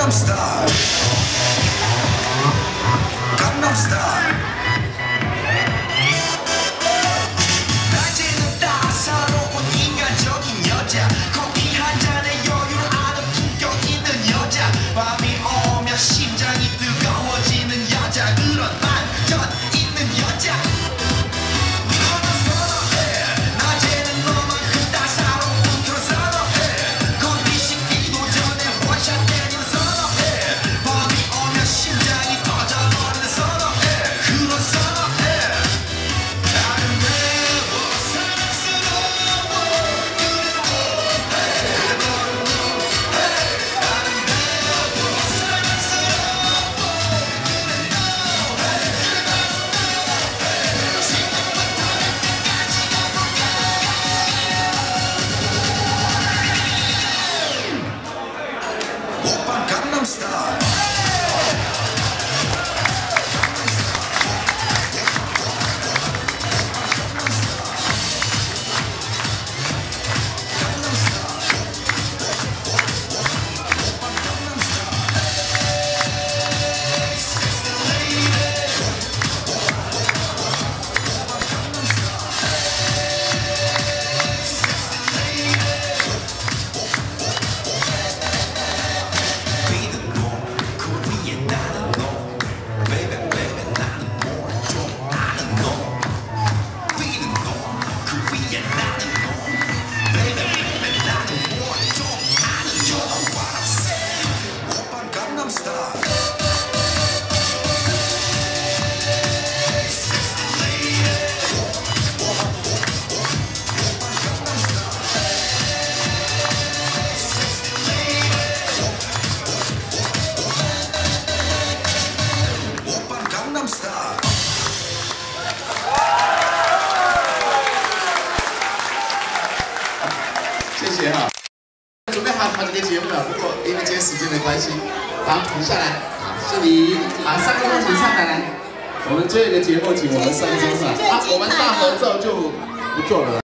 Style. Gangnam Style. 낮에는 따사로운 인간적인 여자, 커피 한 잔에 여유를 아는 품격 있는 여자, 밤이 오면 심장이 뜨거워지는 여자, 그런 반전 있는 여자. 너는 선호해. 낮에는 너만큼 따사로운 그런 선호해. 커피 식기도 전에 원샷 때리는 선호해. 밤이 오면 심장이 터져버리는 선호해. 그런 선호해. 아름다워 사랑스러워 그래 아름다워 사랑스러워 오빤 강남 스타일. 谢谢哈，准备好这个节目了，不过因为今天时间的关系，好，你下来，这里，好，上个钟请上来，来，我们最后一个节目，请我们上个钟上，好，我们大合奏就不做了。